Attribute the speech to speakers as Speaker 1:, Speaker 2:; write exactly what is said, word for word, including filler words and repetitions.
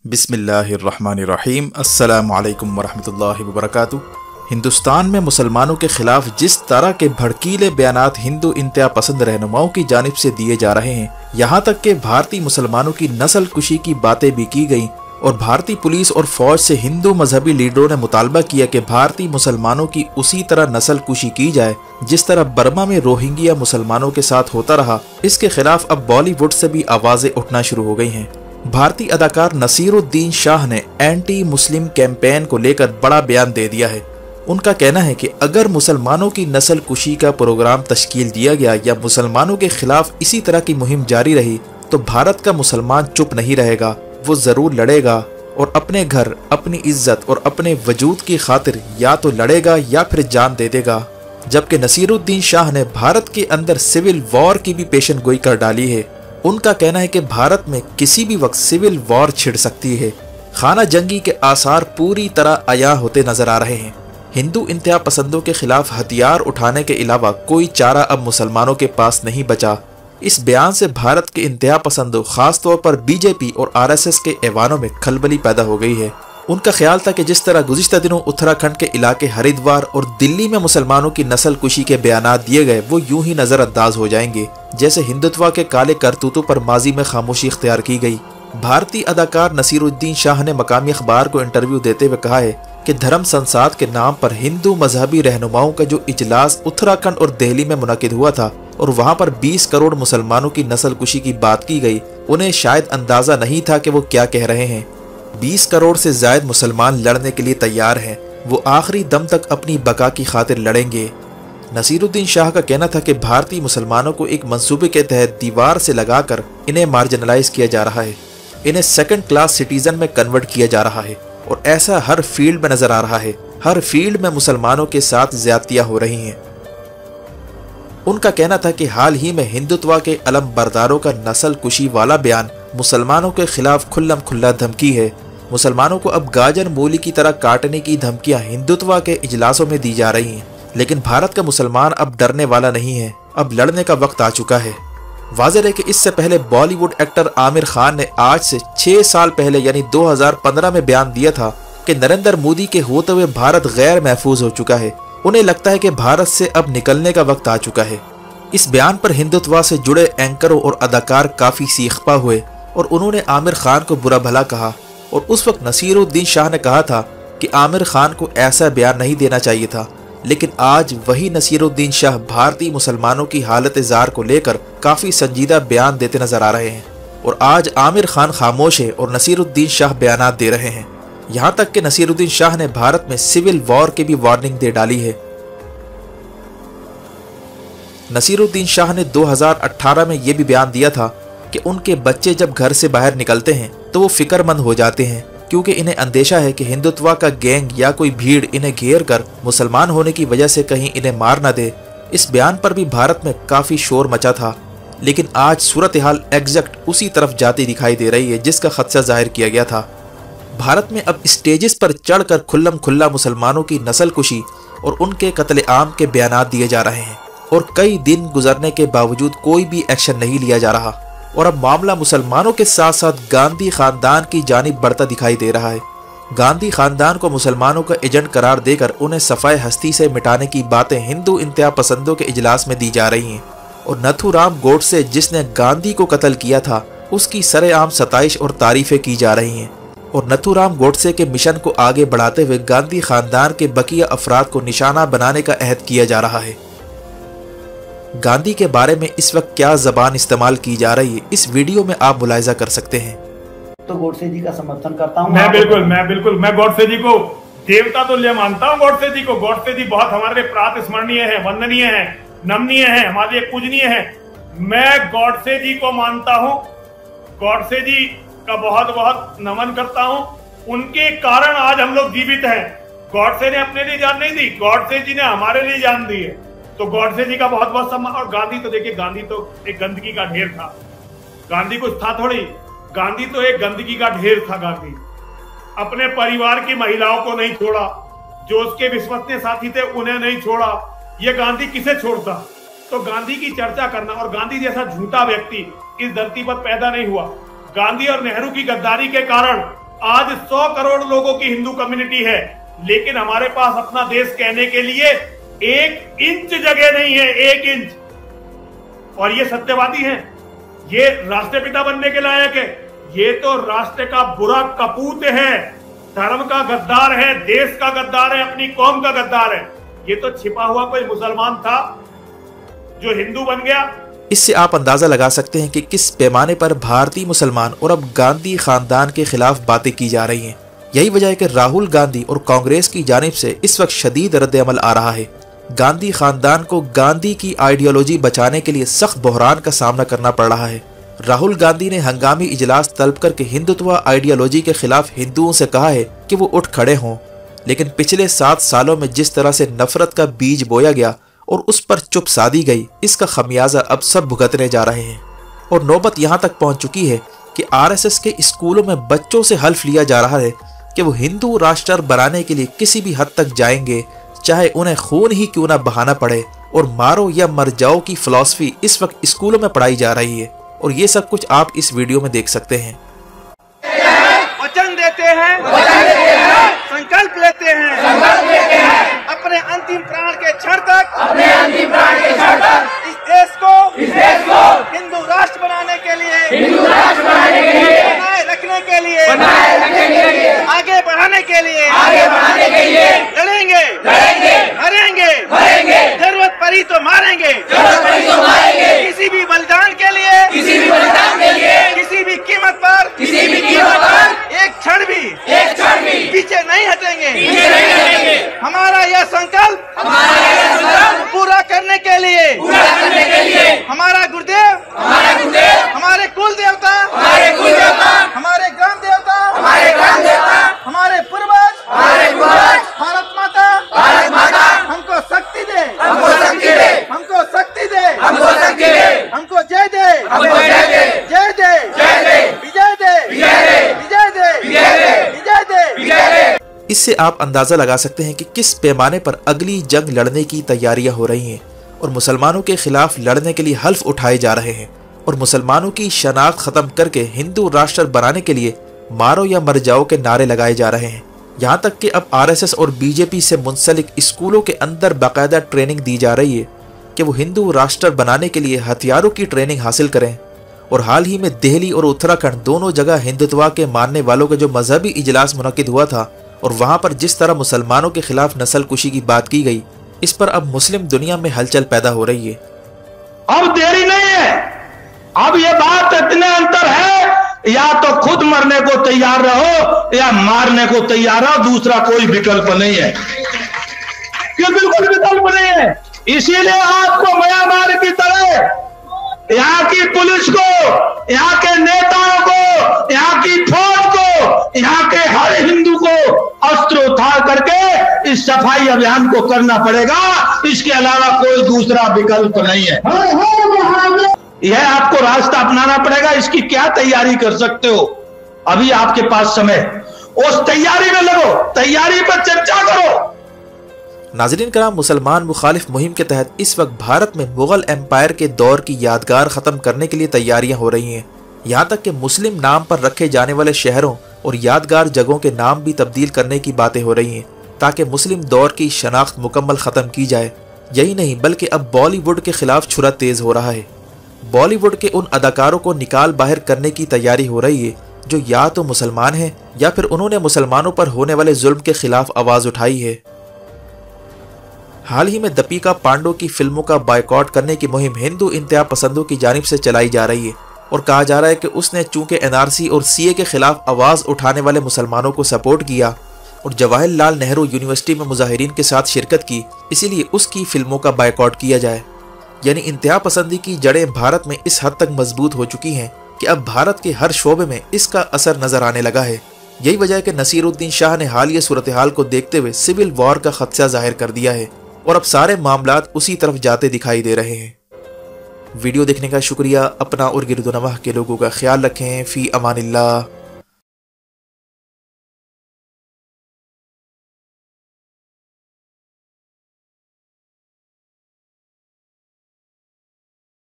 Speaker 1: बिस्मिल्लाहिर्रहमानिर्रहीम अस्सलामु अलैकुम वरहमतुल्लाहि वबरकातुहू। हिंदुस्तान में मुसलमानों के खिलाफ जिस तरह के भड़कीले बयानात हिंदू इंतहा पसंद रहनुमाओं की जानिब से दिए जा रहे हैं, यहाँ तक कि भारतीय मुसलमानों की नस्ल कुशी की बातें भी की गई और भारतीय पुलिस और फौज से हिंदू मजहबी लीडरों ने मुतालबा किया कि भारतीय मुसलमानों की उसी तरह नस्ल कुशी की जाए जिस तरह बर्मा में रोहिंग्या मुसलमानों के साथ होता रहा। इसके खिलाफ अब बॉलीवुड से भी आवाजें उठना शुरू हो गई हैं। भारतीय अदाकार नसीरुद्दीन शाह ने एंटी मुस्लिम कैंपेन को लेकर बड़ा बयान दे दिया है। उनका कहना है कि अगर मुसलमानों की नस्ल कुशी का प्रोग्राम तश्कील दिया गया या मुसलमानों के खिलाफ इसी तरह की मुहिम जारी रही तो भारत का मुसलमान चुप नहीं रहेगा, वो जरूर लड़ेगा और अपने घर, अपनी इज्जत और अपने वजूद की खातिर या तो लड़ेगा या फिर जान दे देगा। जबकि नसीरुद्दीन शाह ने भारत के अंदर सिविल वॉर की भी पेशन गोई कर डाली है। उनका कहना है कि भारत में किसी भी वक्त सिविल वॉर छिड़ सकती है। खाना जंगी के आसार पूरी तरह आया होते नजर आ रहे हैं। हिंदू इंतहा पसंदों के खिलाफ हथियार उठाने के अलावा कोई चारा अब मुसलमानों के पास नहीं बचा। इस बयान से भारत के इंतहा पसंदों, खासतौर पर बीजेपी और आरएसएस के ऐवानों में खलबली पैदा हो गई है। उनका ख्याल था कि जिस तरह गुज़िश्ता दिनों उत्तराखंड के इलाके हरिद्वार और दिल्ली में मुसलमानों की नस्ल कुशी के बयानात दिए गए वो यूं ही नजरअंदाज हो जाएंगे जैसे हिंदुत्व के काले करतूतों पर माजी में खामोशी इख्तियार की गई। भारतीय अदाकार नसीरुद्दीन शाह ने मकामी अखबार को इंटरव्यू देते हुए कहा है कि धर्म संसाद के नाम पर हिंदू मजहबी रहनुमाओं का जो इजलास उत्तराखंड और दिल्ली में मुनक्किद हुआ था और वहां पर बीस करोड़ मुसलमानों की नस्ल कुशी की बात की गई, उन्हें शायद अंदाजा नहीं था कि वो क्या कह रहे हैं। बीस करोड़ से ज्यादा मुसलमान लड़ने के लिए तैयार हैं, वो आखिरी दम तक अपनी बका की खातिर लड़ेंगे। नसीरुद्दीन शाह का कहना था कि भारतीय मुसलमानों को एक मंसूबे के तहत दीवार से लगाकर इन्हें मार्जिनलाइज किया जा रहा है, इन्हें सेकंड क्लास सिटीजन में कन्वर्ट किया जा रहा है और ऐसा हर फील्ड में नजर आ रहा है। हर फील्ड में मुसलमानों के साथ ज्यादतियां हो रही हैं। उनका कहना था कि हाल ही में हिंदुत्व के अलम बरदारों का नस्ल कुशी वाला बयान मुसलमानों के खिलाफ खुल्लम खुल्ला धमकी है। मुसलमानों को अब गाजर मूली की तरह काटने की धमकियां हिंदुत्व के इजलासों में दी जा रही हैं, लेकिन भारत का मुसलमान अब डरने वाला नहीं है, अब लड़ने का वक्त आ चुका है। वाज़ेह है कि इससे पहले बॉलीवुड एक्टर आमिर खान ने आज से छह साल पहले यानी दो हज़ार पंद्रह में बयान दिया था कि नरेंद्र मोदी के होते हुए भारत गैर महफूज हो चुका है। उन्हें लगता है कि भारत से अब निकलने का वक्त आ चुका है। इस बयान पर हिंदुत्व से जुड़े एंकरों और अदाकार काफी सीखपा हुए और उन्होंने आमिर खान को बुरा भला कहा और उस वक्त नसीरुद्दीन शाह ने कहा था कि आमिर खान को ऐसा बयान नहीं देना चाहिए था। लेकिन आज वही नसीरुद्दीन शाह भारतीय मुसलमानों की हालत जार को लेकर काफी संजीदा बयान देते नजर आ रहे हैं और आज आमिर खान खामोश है और नसीरुद्दीन शाह बयानात दे रहे हैं। यहाँ तक कि नसीरुद्दीन शाह ने भारत में सिविल वॉर की भी वार्निंग दे डाली है। नसीरुद्दीन शाह ने दो हज़ार अठारह में यह भी बयान दिया था कि उनके बच्चे जब घर से बाहर निकलते हैं तो वो फिक्रमंद हो जाते हैं क्योंकि इन्हें अंदेशा है कि हिंदुत्व का गैंग या कोई भीड़ इन्हें घेर कर मुसलमान होने की वजह से कहीं इन्हें मार न दे। इस बयान पर भी भारत में काफी शोर मचा था, लेकिन आज सूरत हाल एग्जैक्ट उसी तरफ जाती दिखाई दे रही है जिसका खदशा जाहिर किया गया था। भारत में अब स्टेजेस पर चढ़कर खुल्लम खुल्ला मुसलमानों की नस्ल कुशी और उनके कत्ले आम के बयानात दिए जा रहे हैं और कई दिन गुजरने के बावजूद कोई भी एक्शन नहीं लिया जा रहा और अब मामला मुसलमानों के साथ साथ गांधी खानदान की जानिब बढ़ता दिखाई दे रहा है। गांधी खानदान को मुसलमानों का एजेंट करार देकर उन्हें सफाई हस्ती से मिटाने की बातें हिंदू इंतहा पसंदों के इजलास में दी जा रही हैं और नथुराम गोडसे जिसने गांधी को कत्ल किया था उसकी सरेआम सताइश और तारीफें की जा रही हैं और नथुराम गोडसे के मिशन को आगे बढ़ाते हुए गांधी खानदान के बकिया अफराद को निशाना बनाने का अहद किया जा रहा है। गांधी के बारे में इस वक्त क्या जबान इस्तेमाल की जा रही है इस वीडियो में आप मुलाहिजा कर सकते हैं।
Speaker 2: तो गोडसे जी का समर्थन करता हूं।
Speaker 3: मैं बिल्कुल मैं बिल्कुल मैं गोडसे जी को देवता तुल्य मानता हूं। गोडसे जी को गोडसे जी बहुत हमारे लिए प्रात स्मरणीय है, वंदनीय है, नमनीय है, हमारे लिए पूजनीय है। मैं गोडसे जी को मानता हूं, गोडसे जी का बहुत बहुत नमन करता हूं। उनके कारण आज हम लोग जीवित हैं। गोडसे ने अपने लिए जान नहीं दी, गोडसे जी ने हमारे लिए जान दी है, तो गोडसे जी का बहुत बहुत सम्मान। और गांधी तो देखिए, गांधी तो एक गंदगी का ढेर था। गांधी कुछ था थोड़ी, गांधी तो एक गंदगी का ढेर था। गांधी अपने परिवार की महिलाओं को नहीं छोड़ा, जो उसके विश्वसनीय साथी थे उन्हें नहीं छोड़ा। ये गांधी किसे छोड़ता? तो गांधी की चर्चा करना, और गांधी जैसा झूठा व्यक्ति इस धरती पर पैदा नहीं हुआ। गांधी और नेहरू की गद्दारी के कारण आज सौ करोड़ लोगों की हिंदू कम्युनिटी है, लेकिन हमारे पास अपना देश कहने के लिए एक इंच जगह नहीं है, एक इंच। और ये सत्यवादी हैं, ये राष्ट्रपिता बनने के लायक है, ये तो राष्ट्र का बुरा कपूत है, धर्म का गद्दार है, देश का गद्दार है, अपनी कौम का गद्दार है। ये तो छिपा हुआ कोई मुसलमान था जो हिंदू बन गया।
Speaker 1: इससे आप अंदाजा लगा सकते हैं कि किस पैमाने पर भारतीय मुसलमान और अब गांधी खानदान के खिलाफ बातें की जा रही हैं। यही वजह है कि राहुल गांधी और कांग्रेस की जानिब से इस वक्त शदीद रद्द अमल आ रहा है। गांधी खानदान को गांधी की आइडियोलॉजी बचाने के लिए सख्त बहरान का सामना करना पड़ रहा है। राहुल गांधी ने हंगामी इजलास तलब करके हिंदुत्व आइडियोलॉजी के खिलाफ हिंदुओं से कहा है कि वो उठ खड़े हों, लेकिन पिछले सात सालों में जिस तरह से नफरत का बीज बोया गया और उस पर चुप साधी गई, इसका खमियाजा अब सब भुगतने जा रहे हैं। और नौबत यहाँ तक पहुँच चुकी है कि आरएसएस के स्कूलों में बच्चों से हल्फ लिया जा रहा है कि वो हिंदू राष्ट्र बनाने के लिए किसी भी हद तक जाएंगे, चाहे उन्हें खून ही क्यों ना बहाना पड़े, और मारो या मर जाओ की फिलॉसफी इस वक्त स्कूलों में पढ़ाई जा रही है। और ये सब कुछ आप इस वीडियो में देख सकते हैं।
Speaker 4: वचन देते हैं, संकल्प लेते हैं, अपने अंतिम प्राण के क्षण तक, अपने अंतिम प्राण के क्षण तक इस देश को, इस देश को हिंदू राष्ट्र बनाने के लिए, हिंदू राष्ट्र बनाने के लिए, बनाए रखने के लिए, बनाए रखने के लिए, आगे बढ़ाने के लिए, आगे बढ़ाने के लिए लड़ेंगे, लड़ेंगे, मरेंगे, मरेंगे, जरूरत पड़ी तो मारेंगे, जरूरत पड़ी तो मारेंगे, किसी भी बलिदान के लिए, किसी भी बलिदान के लिए, किसी भी कीमत पर, किसी भी कीमत पर एक क्षण भी, एक क्षण भी पीछे नहीं हटेंगे, पीछे नहीं हटेंगे। हमारा यह संकल्प, हमारा यह संकल्प पूरा करने के लिए, पूरा करने के लिए हमारा गुरुदेव, हमारा गुरुदेव, हमारे कुल देवता, हमारे कुल देवता, हमारे ग्राम देवता, हमारे ग्राम देवता, हमारे पूर्वज, हमारे पूर्वज, भारत माता, भारत माता हमको शक्ति दे, हमको शक्ति दे, हमको शक्ति दे, हमको शक्ति दे, हमको जय दे, हमको जय दे, जय दे, जय दे, विजय दे, विजय दे, विजय दे, विजय दे, विजय दे, विजय दे।
Speaker 1: इससे आप अंदाजा लगा सकते हैं कि किस पैमाने पर अगली जंग लड़ने की तैयारियां हो रही हैं और मुसलमानों के खिलाफ लड़ने के लिए हल्फ उठाए जा रहे हैं और मुसलमानों की शनाख्त खत्म करके हिंदू राष्ट्र बनाने के लिए मारो या मर जाओ के नारे लगाए जा रहे हैं। यहाँ तक कि अब आरएसएस और बीजेपी से मुंसलिक स्कूलों के अंदर बाकायदा ट्रेनिंग दी जा रही है कि वो हिंदू राष्ट्र बनाने के लिए हथियारों की ट्रेनिंग हासिल करें। और हाल ही में दिल्ली और उत्तराखंड दोनों जगह हिंदुत्व के मानने वालों का जो मजहबी इजलास मुनक्किद हुआ था और वहां पर जिस तरह मुसलमानों के खिलाफ नस्ल कुशी की बात की गई, इस पर अब मुस्लिम दुनिया में हलचल पैदा हो रही है।
Speaker 5: अब देरी नहीं है, अब ये बात इतने अंतर है, या तो खुद मरने को तैयार रहो या मारने को तैयार रहो, दूसरा कोई विकल्प नहीं है। ये बिल्कुल विकल्प नहीं है। इसीलिए आपको म्यांमार की तरह यहाँ की पुलिस को, यहाँ के नेताओं को, यहाँ की फौज को, यहाँ के हर हिंदू को अस्त्र उठा करके इस सफाई अभियान को करना पड़ेगा। इसके अलावा कोई दूसरा विकल्प नहीं है। यह आपको रास्ता अपनाना पड़ेगा। इसकी क्या तैयारी कर सकते हो? अभी आपके पास समय, उस तैयारी में लगो, तैयारी पर चर्चा करो।
Speaker 1: नाज़रीन कराम, मुसलमान मुखालिफ मुहिम के तहत इस वक्त भारत में मुगल एम्पायर के दौर की यादगार ख़त्म करने के लिए तैयारियां हो रही हैं। यहाँ तक कि मुस्लिम नाम पर रखे जाने वाले शहरों और यादगार जगहों के नाम भी तब्दील करने की बातें हो रही हैं ताकि मुस्लिम दौर की शनाख्त मुकम्मल ख़त्म की जाए। यही नहीं बल्कि अब बॉलीवुड के खिलाफ छुरा तेज़ हो रहा है। बॉलीवुड के उन अदाकारों को निकाल बाहर करने की तैयारी हो रही है जो या तो मुसलमान हैं या फिर उन्होंने मुसलमानों पर होने वाले जुल्म के खिलाफ आवाज़ उठाई है। हाल ही में दीपिका पांडु की फिल्मों का बायकॉट करने की मुहिम हिंदू इंतहा पसंदों की जानिब से चलाई जा रही है और कहा जा रहा है कि उसने चूंकि एनआरसी और सीए के खिलाफ आवाज़ उठाने वाले मुसलमानों को सपोर्ट किया और जवाहरलाल नेहरू यूनिवर्सिटी में मुजाहिरीन के साथ शिरकत की, इसीलिए उसकी फिल्मों का बायकॉट किया जाए। यानी इंतहा पसंदी की जड़ें भारत में इस हद तक मजबूत हो चुकी हैं कि अब भारत के हर शोबे में इसका असर नजर आने लगा है। यही वजह है कि नसीरुद्दीन शाह ने हालिया सूरत हाल को देखते हुए सिविल वॉर का खदशा जाहिर कर दिया है और अब सारे मामलात उसी तरफ जाते दिखाई दे रहे हैं। वीडियो देखने का शुक्रिया। अपना और गिरदोनवाह के लोगों का ख्याल रखें। फी अमानिल्लाह।